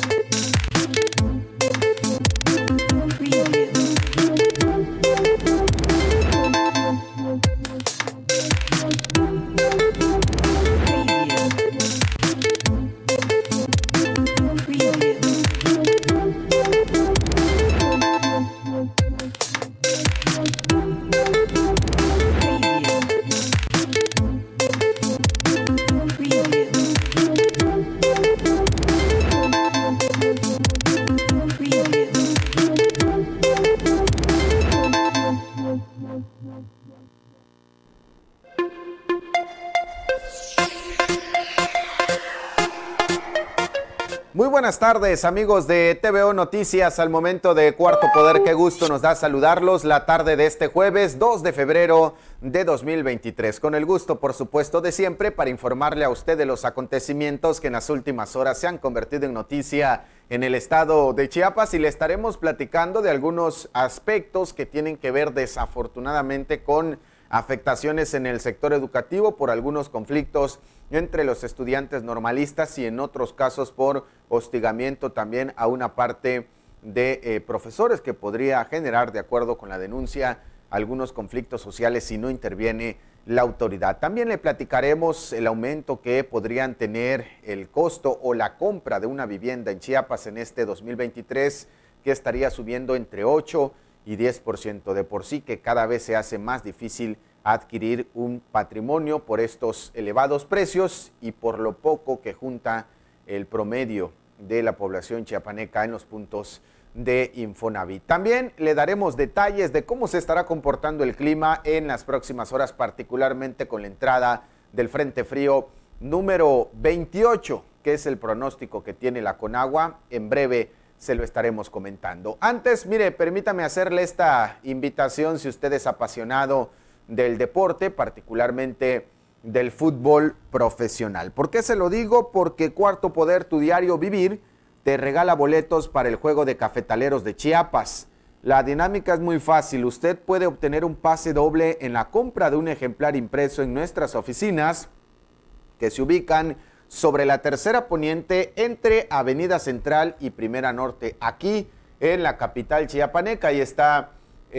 Muy buenas tardes, amigos de TVO Noticias. Al momento de Cuarto Poder, qué gusto nos da saludarlos la tarde de este jueves 2 de febrero de 2023. Con el gusto, por supuesto, de siempre para informarle a usted de los acontecimientos que en las últimas horas se han convertido en noticia en el estado de Chiapas, y le estaremos platicando de algunos aspectos que tienen que ver desafortunadamente con afectaciones en el sector educativo por algunos conflictos entre los estudiantes normalistas y en otros casos por hostigamiento también a una parte de profesores que podría generar, de acuerdo con la denuncia, algunos conflictos sociales si no interviene la autoridad. También le platicaremos el aumento que podrían tener el costo o la compra de una vivienda en Chiapas en este 2023, que estaría subiendo entre 8 y 10%. De por sí que cada vez se hace más difícil adquirir un patrimonio por estos elevados precios y por lo poco que junta el promedio de la población chiapaneca en los puntos de Infonavit. También le daremos detalles de cómo se estará comportando el clima en las próximas horas, particularmente con la entrada del Frente Frío número 28, que es el pronóstico que tiene la Conagua. En breve se lo estaremos comentando. Antes, mire, permítame hacerle esta invitación si usted es apasionado del deporte, particularmente del fútbol profesional. ¿Por qué se lo digo? Porque Cuarto Poder, tu diario vivir, te regala boletos para el juego de Cafetaleros de Chiapas. La dinámica es muy fácil. Usted puede obtener un pase doble en la compra de un ejemplar impreso en nuestras oficinas, que se ubican sobre la Tercera Poniente entre Avenida Central y Primera Norte, aquí en la capital chiapaneca. Ahí está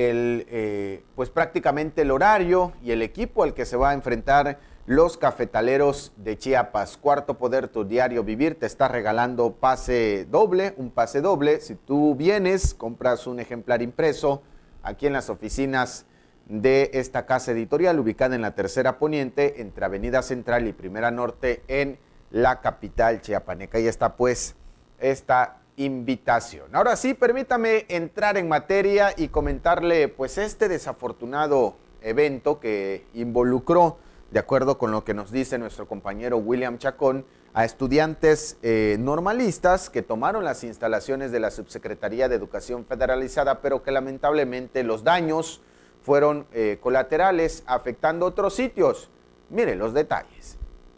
pues prácticamente el horario y el equipo al que se va a enfrentar los Cafetaleros de Chiapas. Cuarto Poder, tu diario vivir, te está regalando un pase doble. Si tú vienes, compras un ejemplar impreso aquí en las oficinas de esta casa editorial, ubicada en la Tercera Poniente, entre Avenida Central y Primera Norte, en la capital chiapaneca. Ahí está pues esta invitación. Ahora sí, permítame entrar en materia y comentarle pues este desafortunado evento que involucró, de acuerdo con lo que nos dice nuestro compañero William Chacón, a estudiantes normalistas que tomaron las instalaciones de la Subsecretaría de Educación Federalizada, pero que lamentablemente los daños fueron colaterales, afectando otros sitios. Mire los detalles.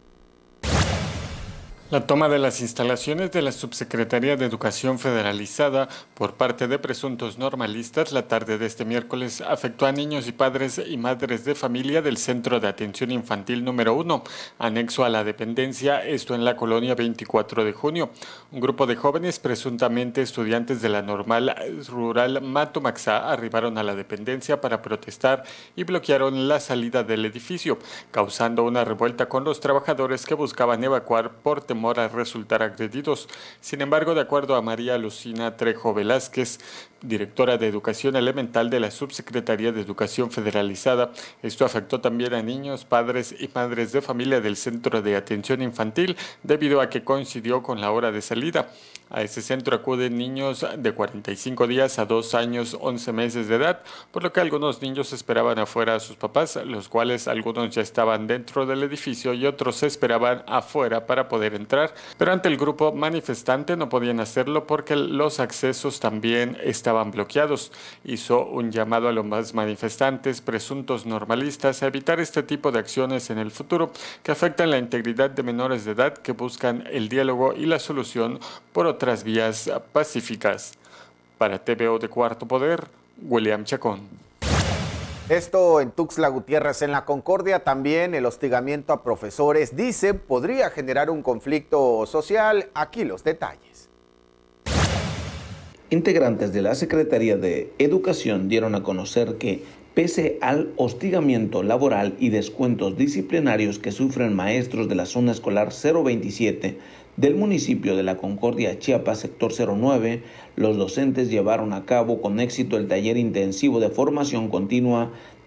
La toma de las instalaciones de la Subsecretaría de Educación Federalizada por parte de presuntos normalistas la tarde de este miércoles afectó a niños y padres y madres de familia del Centro de Atención Infantil número 1, anexo a la dependencia, esto en la colonia 24 de junio. Un grupo de jóvenes, presuntamente estudiantes de la normal rural Matomaxá, arribaron a la dependencia para protestar y bloquearon la salida del edificio, causando una revuelta con los trabajadores que buscaban evacuar por temor a resultar agredidos. Sin embargo, de acuerdo a María Lucina Trejo Velázquez, directora de Educación Elemental de la Subsecretaría de Educación Federalizada, esto afectó también a niños, padres y madres de familia del Centro de Atención Infantil debido a que coincidió con la hora de salida. A este centro acuden niños de 45 días a 2 años 11 meses de edad, por lo que algunos niños esperaban afuera a sus papás, los cuales algunos ya estaban dentro del edificio y otros esperaban afuera para poder entrar, pero ante el grupo manifestante no podían hacerlo porque los accesos también estaban bloqueados. Hizo un llamado a los más manifestantes, presuntos normalistas, a evitar este tipo de acciones en el futuro que afectan la integridad de menores de edad que buscan el diálogo y la solución por otras vías pacíficas. Para TVO de Cuarto Poder, William Chacón. Esto en Tuxtla Gutiérrez. En la Concordia también el hostigamiento a profesores, dice, podría generar un conflicto social. Aquí los detalles. Integrantes de la Secretaría de Educación dieron a conocer que, pese al hostigamiento laboral y descuentos disciplinarios que sufren maestros de la zona escolar 027 del municipio de La Concordia, Chiapas, sector 09, los docentes llevaron a cabo con éxito el taller intensivo de formación continua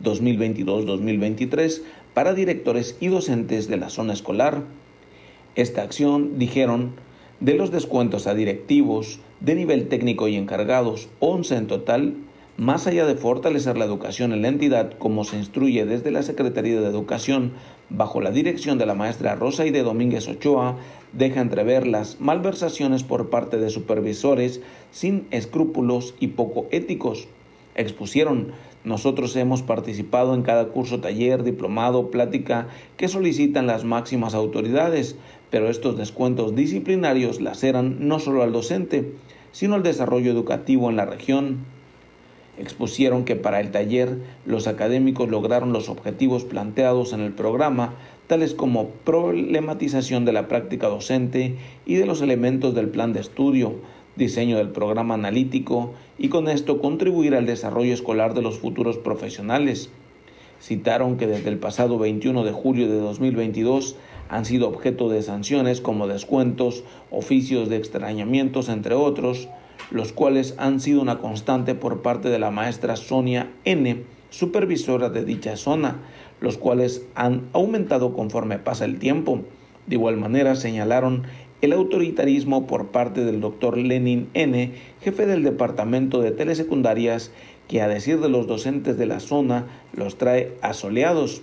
2022-2023 para directores y docentes de la zona escolar. Esta acción, dijeron, de los descuentos a directivos de nivel técnico y encargados, 11 en total, más allá de fortalecer la educación en la entidad, como se instruye desde la Secretaría de Educación, bajo la dirección de la maestra Rosaide Domínguez Ochoa, deja entrever las malversaciones por parte de supervisores sin escrúpulos y poco éticos. Expusieron: nosotros hemos participado en cada curso, taller, diplomado, plática que solicitan las máximas autoridades, pero estos descuentos disciplinarios laceran no solo al docente, sino al desarrollo educativo en la región. Expusieron que para el taller los académicos lograron los objetivos planteados en el programa, tales como problematización de la práctica docente y de los elementos del plan de estudio, diseño del programa analítico y con esto contribuir al desarrollo escolar de los futuros profesionales. Citaron que desde el pasado 21 de julio de 2022 han sido objeto de sanciones como descuentos, oficios de extrañamientos, entre otros, los cuales han sido una constante por parte de la maestra Sonia N., supervisora de dicha zona, los cuales han aumentado conforme pasa el tiempo. De igual manera señalaron el autoritarismo por parte del doctor Lenin N., jefe del departamento de telesecundarias, que a decir de los docentes de la zona los trae asoleados.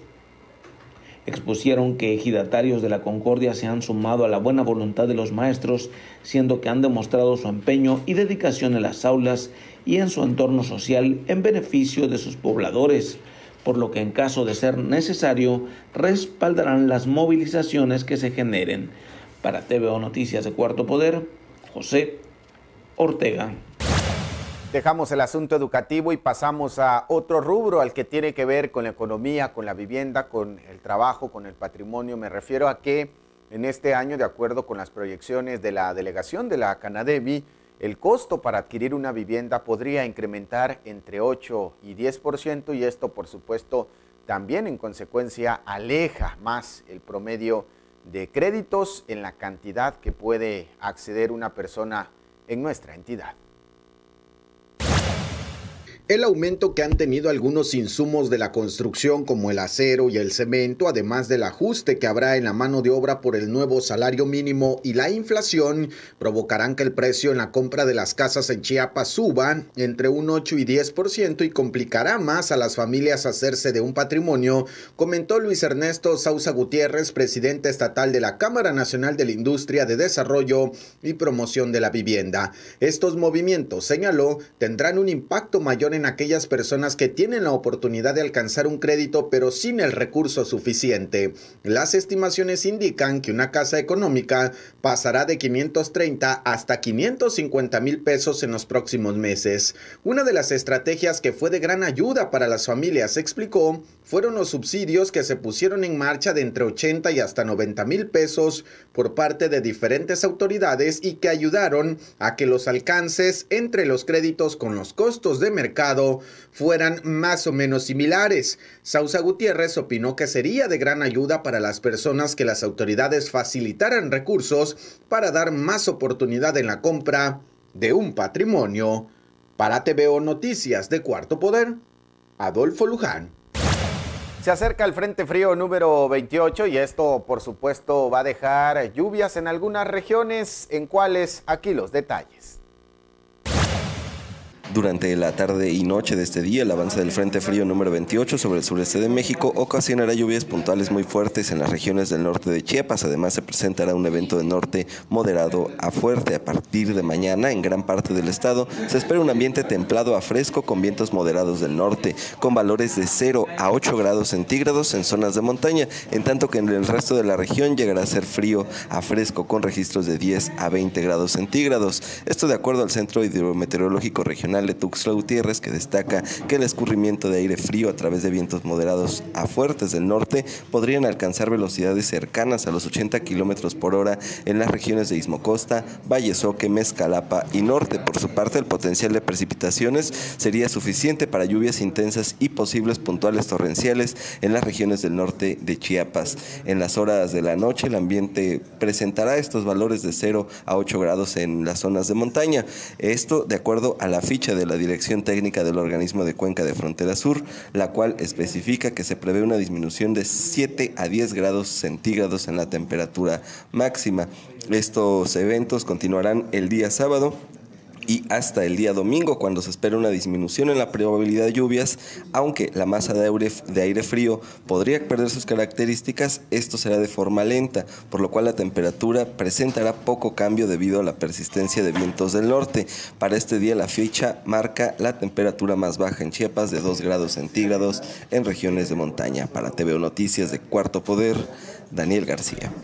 Expusieron que ejidatarios de La Concordia se han sumado a la buena voluntad de los maestros, siendo que han demostrado su empeño y dedicación en las aulas y en su entorno social en beneficio de sus pobladores, por lo que en caso de ser necesario respaldarán las movilizaciones que se generen. Para TVO Noticias de Cuarto Poder, José Ortega. Dejamos el asunto educativo y pasamos a otro rubro, al que tiene que ver con la economía, con la vivienda, con el trabajo, con el patrimonio. Me refiero a que en este año, de acuerdo con las proyecciones de la delegación de la Canadevi, el costo para adquirir una vivienda podría incrementar entre 8 y 10%, y esto, por supuesto, también en consecuencia aleja más el promedio de créditos en la cantidad que puede acceder una persona en nuestra entidad. El aumento que han tenido algunos insumos de la construcción como el acero y el cemento, además del ajuste que habrá en la mano de obra por el nuevo salario mínimo y la inflación, provocarán que el precio en la compra de las casas en Chiapas suba entre un 8 y 10% y complicará más a las familias hacerse de un patrimonio, comentó Luis Ernesto Sousa Gutiérrez, presidente estatal de la Cámara Nacional de la Industria de Desarrollo y Promoción de la Vivienda. Estos movimientos, señaló, tendrán un impacto mayor en aquellas personas que tienen la oportunidad de alcanzar un crédito pero sin el recurso suficiente. Las estimaciones indican que una casa económica pasará de 530 hasta 550 mil pesos en los próximos meses. Una de las estrategias que fue de gran ayuda para las familias, explicó, fueron los subsidios que se pusieron en marcha de entre 80 y hasta 90 mil pesos por parte de diferentes autoridades y que ayudaron a que los alcances entre los créditos con los costos de mercado fueran más o menos similares. Sousa Gutiérrez opinó que sería de gran ayuda para las personas que las autoridades facilitaran recursos para dar más oportunidad en la compra de un patrimonio. Para TVO Noticias de Cuarto Poder, Adolfo Luján. Se acerca el Frente Frío número 28 y esto, por supuesto, va a dejar lluvias en algunas regiones. ¿En cuáles? Aquí los detalles. Durante la tarde y noche de este día, el avance del Frente Frío número 28 sobre el sureste de México ocasionará lluvias puntuales muy fuertes en las regiones del norte de Chiapas. Además, se presentará un evento de norte moderado a fuerte. A partir de mañana, en gran parte del estado, se espera un ambiente templado a fresco con vientos moderados del norte, con valores de 0 a 8 grados centígrados en zonas de montaña, en tanto que en el resto de la región llegará a ser frío a fresco con registros de 10 a 20 grados centígrados. Esto de acuerdo al Centro Hidrometeorológico Regional regional de Tuxtla Gutiérrez, que destaca que el escurrimiento de aire frío a través de vientos moderados a fuertes del norte podrían alcanzar velocidades cercanas a los 80 kilómetros por hora en las regiones de Istmo Costa, Valle Soque, Mezcalapa y Norte. Por su parte, el potencial de precipitaciones sería suficiente para lluvias intensas y posibles puntuales torrenciales en las regiones del norte de Chiapas. En las horas de la noche, el ambiente presentará estos valores de 0 a 8 grados en las zonas de montaña. Esto de acuerdo a la ficha de la Dirección Técnica del Organismo de Cuenca de Frontera Sur, la cual especifica que se prevé una disminución de 7 a 10 grados centígrados en la temperatura máxima. Estos eventos continuarán el día sábado y hasta el día domingo, cuando se espera una disminución en la probabilidad de lluvias, aunque la masa de aire frío podría perder sus características. Esto será de forma lenta, por lo cual la temperatura presentará poco cambio debido a la persistencia de vientos del norte. Para este día la fecha marca la temperatura más baja en Chiapas de 2 grados centígrados en regiones de montaña. Para TVO Noticias de Cuarto Poder, Daniel García.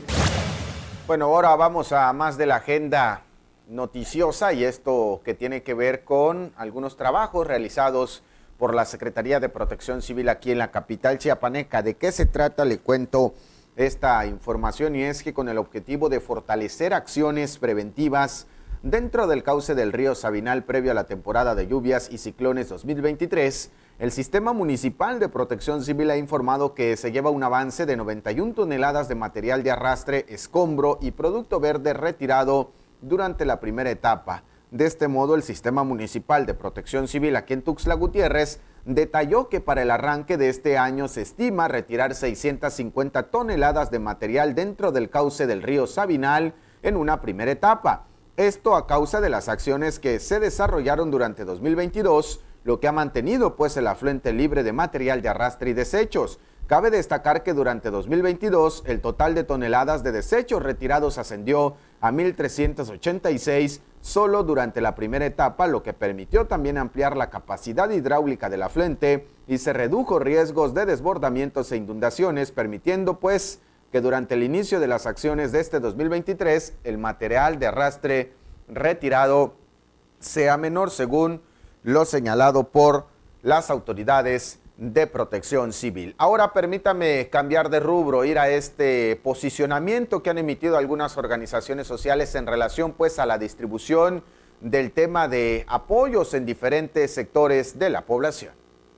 Bueno, ahora vamos a más de la agenda noticiosa, y esto que tiene que ver con algunos trabajos realizados por la Secretaría de Protección Civil aquí en la capital chiapaneca. ¿De qué se trata? Le cuento esta información, y es que con el objetivo de fortalecer acciones preventivas dentro del cauce del río Sabinal previo a la temporada de lluvias y ciclones 2023, el Sistema Municipal de Protección Civil ha informado que se lleva un avance de 91 toneladas de material de arrastre, escombro y producto verde retirado durante la primera etapa. De este modo, el Sistema Municipal de Protección Civil aquí en Tuxtla Gutiérrez detalló que para el arranque de este año se estima retirar 650 toneladas de material dentro del cauce del río Sabinal en una primera etapa. Esto a causa de las acciones que se desarrollaron durante 2022, lo que ha mantenido pues el afluente libre de material de arrastre y desechos. Cabe destacar que durante 2022 el total de toneladas de desechos retirados ascendió a 1,386 solo durante la primera etapa, lo que permitió también ampliar la capacidad hidráulica del afluente y se redujo riesgos de desbordamientos e inundaciones, permitiendo pues que durante el inicio de las acciones de este 2023 el material de arrastre retirado sea menor, según lo señalado por las autoridades de Protección Civil. Ahora permítame cambiar de rubro, ir a este posicionamiento que han emitido algunas organizaciones sociales en relación pues a la distribución del tema de apoyos en diferentes sectores de la población.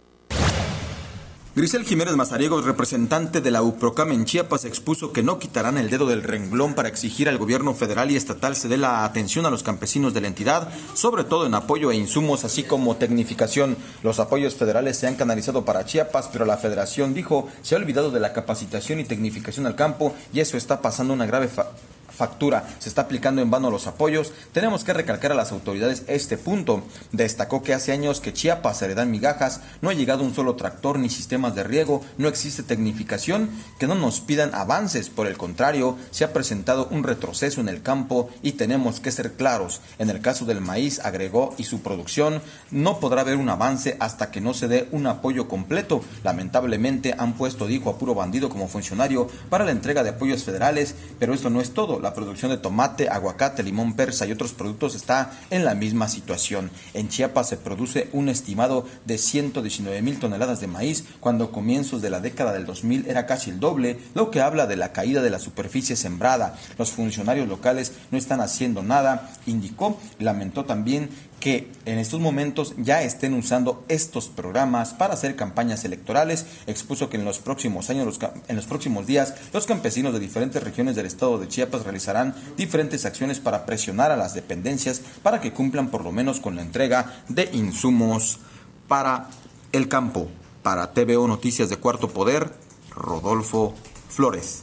Grisel Jiménez Mazariegos, representante de la UPROCAM en Chiapas, expuso que no quitarán el dedo del renglón para exigir al gobierno federal y estatal se dé la atención a los campesinos de la entidad, sobre todo en apoyo e insumos, así como tecnificación. Los apoyos federales se han canalizado para Chiapas, pero la federación, dijo, se ha olvidado de la capacitación y tecnificación al campo, y eso está pasando una grave factura, se está aplicando en vano los apoyos. Tenemos que recalcar a las autoridades este punto. Destacó que hace años que Chiapas se le dan migajas, no ha llegado un solo tractor ni sistemas de riego, no existe tecnificación, que no nos pidan avances, por el contrario, se ha presentado un retroceso en el campo y tenemos que ser claros. En el caso del maíz, agregó, y su producción, no podrá haber un avance hasta que no se dé un apoyo completo. Lamentablemente han puesto, dijo, a puro bandido como funcionario para la entrega de apoyos federales, pero esto no es todo. La producción de tomate, aguacate, limón persa y otros productos está en la misma situación. En Chiapas se produce un estimado de 119,000 toneladas de maíz, cuando a comienzos de la década del 2000 era casi el doble, lo que habla de la caída de la superficie sembrada. Los funcionarios locales no están haciendo nada, indicó. Lamentó también que en estos momentos ya estén usando estos programas para hacer campañas electorales. Expuso que en los próximos años, en los próximos días, los campesinos de diferentes regiones del estado de Chiapas realizarán diferentes acciones para presionar a las dependencias para que cumplan por lo menos con la entrega de insumos para el campo. Para TVO Noticias de Cuarto Poder, Rodolfo Flores.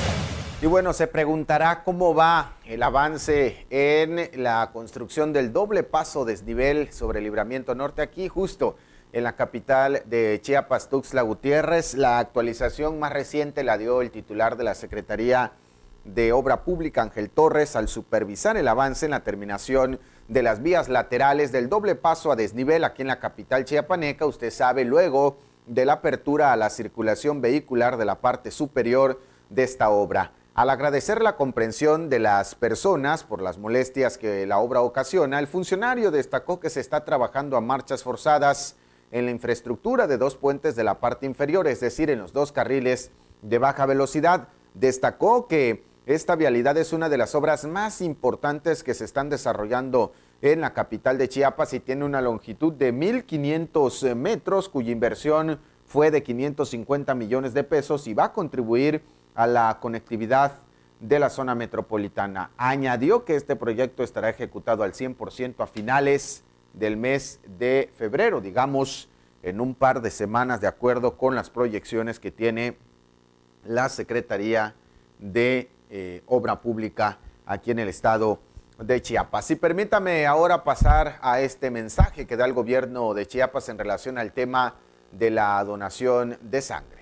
Y bueno, se preguntará cómo va el avance en la construcción del doble paso desnivel sobre Libramiento Norte, aquí justo en la capital de Chiapas, Tuxtla Gutiérrez. La actualización más reciente la dio el titular de la Secretaría de Obra Pública, Ángel Torres, al supervisar el avance en la terminación de las vías laterales del doble paso a desnivel aquí en la capital chiapaneca. Usted sabe, luego de la apertura a la circulación vehicular de la parte superior de esta obra. Al agradecer la comprensión de las personas por las molestias que la obra ocasiona, el funcionario destacó que se está trabajando a marchas forzadas en la infraestructura de 2 puentes de la parte inferior, es decir, en los 2 carriles de baja velocidad. Destacó que esta vialidad es una de las obras más importantes que se están desarrollando en la capital de Chiapas y tiene una longitud de 1,500 metros, cuya inversión fue de 550 millones de pesos y va a contribuir a la conectividad de la zona metropolitana. Añadió que este proyecto estará ejecutado al 100% a finales del mes de febrero, digamos, en un par de semanas, de acuerdo con las proyecciones que tiene la Secretaría de Obra Pública aquí en el estado de Chiapas. Y permítame ahora pasar a este mensaje que da el gobierno de Chiapas en relación al tema de la donación de sangre.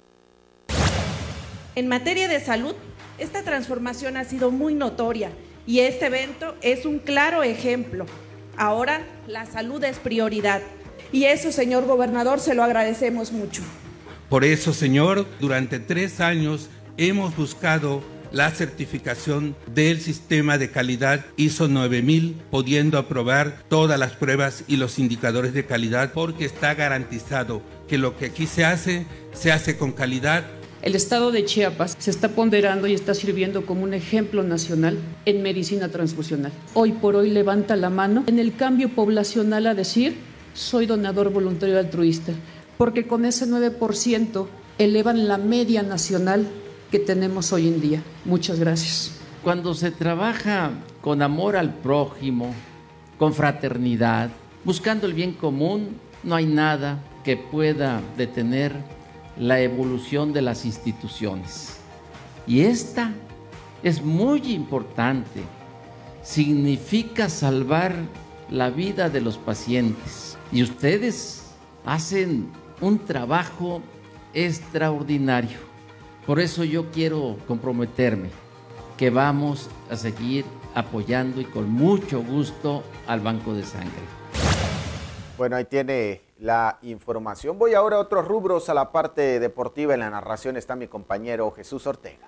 En materia de salud, esta transformación ha sido muy notoria y este evento es un claro ejemplo. Ahora la salud es prioridad y eso, señor gobernador, se lo agradecemos mucho. Por eso, señor, durante 3 años hemos buscado la certificación del sistema de calidad ISO 9000, pudiendo aprobar todas las pruebas y los indicadores de calidad, porque está garantizado que lo que aquí se hace con calidad. El estado de Chiapas se está ponderando y está sirviendo como un ejemplo nacional en medicina transfusional. Hoy por hoy levanta la mano en el cambio poblacional a decir, soy donador voluntario altruista, porque con ese 9% elevan la media nacional que tenemos hoy en día. Muchas gracias. Cuando se trabaja con amor al prójimo, con fraternidad, buscando el bien común, no hay nada que pueda detener la evolución de las instituciones. Y esta es muy importante. Significa salvar la vida de los pacientes. Y ustedes hacen un trabajo extraordinario. Por eso yo quiero comprometerme que vamos a seguir apoyando y con mucho gusto al Banco de Sangre. Bueno, ahí tiene la información. Voy ahora a otros rubros, a la parte deportiva. En la narración está mi compañero Jesús Ortega.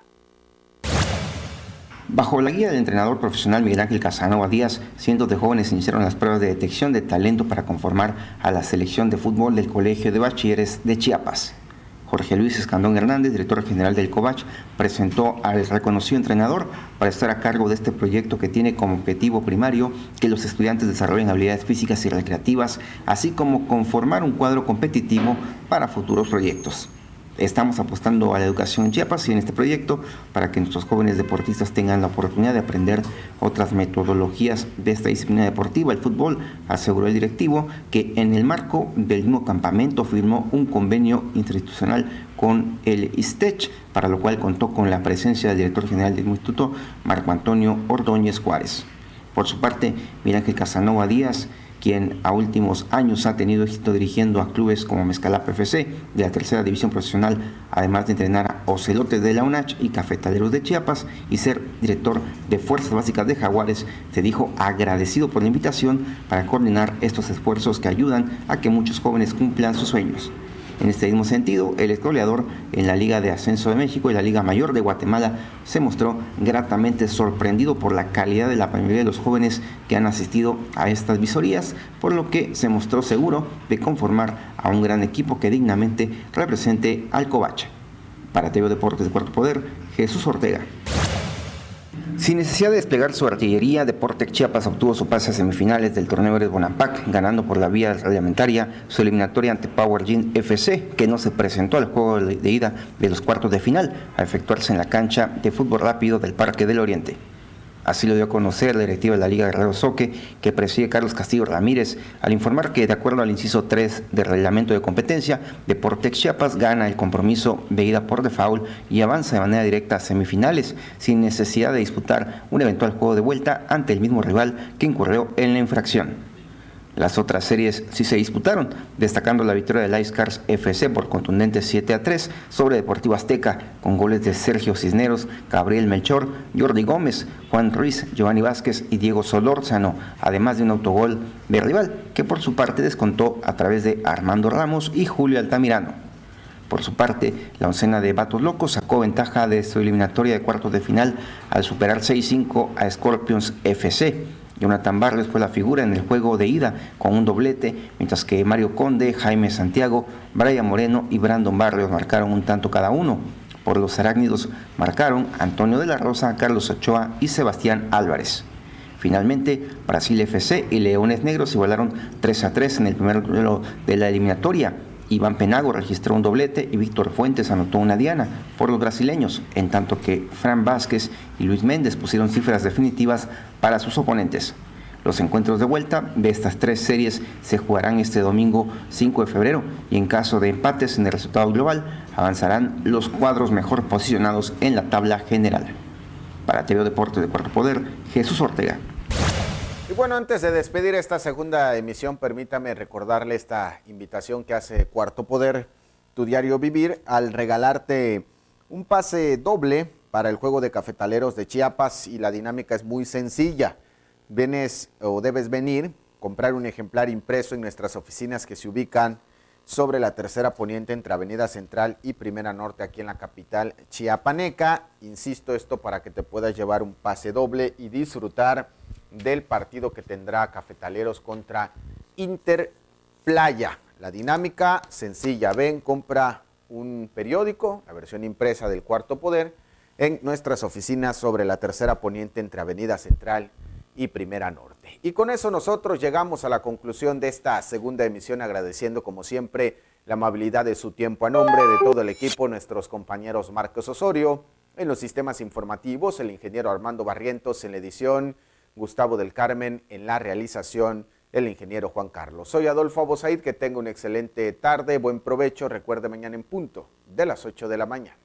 Bajo la guía del entrenador profesional Miguel Ángel Casanova Díaz, cientos de jóvenes iniciaron las pruebas de detección de talento para conformar a la selección de fútbol del Colegio de Bachilleres de Chiapas. Jorge Luis Escandón Hernández, director general del COBACH, presentó al reconocido entrenador para estar a cargo de este proyecto que tiene como objetivo primario que los estudiantes desarrollen habilidades físicas y recreativas, así como conformar un cuadro competitivo para futuros proyectos. Estamos apostando a la educación en Chiapas y en este proyecto para que nuestros jóvenes deportistas tengan la oportunidad de aprender otras metodologías de esta disciplina deportiva, el fútbol, aseguró el directivo, que en el marco del mismo campamento firmó un convenio interinstitucional con el ISTECH, para lo cual contó con la presencia del director general del instituto, Marco Antonio Ordóñez Juárez. Por su parte, Miguel Ángel Casanova Díaz, quien a últimos años ha tenido éxito dirigiendo a clubes como Mezcalapa FC de la tercera división profesional, además de entrenar a Ocelotes de la UNACH y Cafetaleros de Chiapas y ser director de Fuerzas Básicas de Jaguares, se dijo agradecido por la invitación para coordinar estos esfuerzos que ayudan a que muchos jóvenes cumplan sus sueños. En este mismo sentido, el exgoleador en la Liga de Ascenso de México y la Liga Mayor de Guatemala se mostró gratamente sorprendido por la calidad de la mayoría de los jóvenes que han asistido a estas visorías, por lo que se mostró seguro de conformar a un gran equipo que dignamente represente al COBACH. Para TV Deportes de Cuarto Poder, Jesús Ortega. Sin necesidad de desplegar su artillería, Deportes Chiapas obtuvo su pase a semifinales del torneo Eres Bonapac, ganando por la vía reglamentaria su eliminatoria ante Power Gym FC, que no se presentó al juego de ida de los cuartos de final, a efectuarse en la cancha de fútbol rápido del Parque del Oriente. Así lo dio a conocer la directiva de la Liga Guerrero Soque, que preside Carlos Castillo Ramírez, al informar que, de acuerdo al inciso 3 del reglamento de competencia, Deportes Chiapas gana el compromiso de ida por default y avanza de manera directa a semifinales, sin necesidad de disputar un eventual juego de vuelta ante el mismo rival que incurrió en la infracción. Las otras series sí se disputaron, destacando la victoria del Ice Cars FC por contundente 7-3 sobre Deportivo Azteca, con goles de Sergio Cisneros, Gabriel Melchor, Jordi Gómez, Juan Ruiz, Giovanni Vázquez y Diego Solórzano, además de un autogol de rival, que por su parte descontó a través de Armando Ramos y Julio Altamirano. Por su parte, la oncena de Vatos Locos sacó ventaja de su eliminatoria de cuartos de final al superar 6-5 a Scorpions FC. Jonathan Barrios fue la figura en el juego de ida con un doblete, mientras que Mario Conde, Jaime Santiago, Brian Moreno y Brandon Barrios marcaron un tanto cada uno. Por los arácnidos marcaron Antonio de la Rosa, Carlos Ochoa y Sebastián Álvarez. Finalmente, Brasil FC y Leones Negros igualaron 3-3 en el primer duelo de la eliminatoria. Iván Penago registró un doblete y Víctor Fuentes anotó una diana por los brasileños, en tanto que Fran Vázquez y Luis Méndez pusieron cifras definitivas para sus oponentes. Los encuentros de vuelta de estas tres series se jugarán este domingo 5 de febrero y en caso de empates en el resultado global avanzarán los cuadros mejor posicionados en la tabla general. Para TVO Deportes de Cuarto Poder, Jesús Ortega. Y bueno, antes de despedir esta segunda emisión, permítame recordarle esta invitación que hace Cuarto Poder, tu diario vivir, al regalarte un pase doble para el juego de Cafetaleros de Chiapas, y la dinámica es muy sencilla. Vienes o debes venir, comprar un ejemplar impreso en nuestras oficinas que se ubican sobre la Tercera Poniente entre Avenida Central y Primera Norte aquí en la capital chiapaneca. Insisto, esto para que te puedas llevar un pase doble y disfrutar del partido que tendrá Cafetaleros contra Inter Playa. La dinámica sencilla: ven, compra un periódico, la versión impresa del Cuarto Poder, en nuestras oficinas sobre la Tercera Poniente entre Avenida Central y Primera Norte. Y con eso nosotros llegamos a la conclusión de esta segunda emisión, agradeciendo como siempre la amabilidad de su tiempo. A nombre de todo el equipo, nuestros compañeros Marcos Osorio en los sistemas informativos, el ingeniero Armando Barrientos en la edición, Gustavo del Carmen en la realización, el ingeniero Juan Carlos. Soy Adolfo Abosaid, que tenga una excelente tarde, buen provecho. Recuerde, mañana en punto de las 8 de la mañana.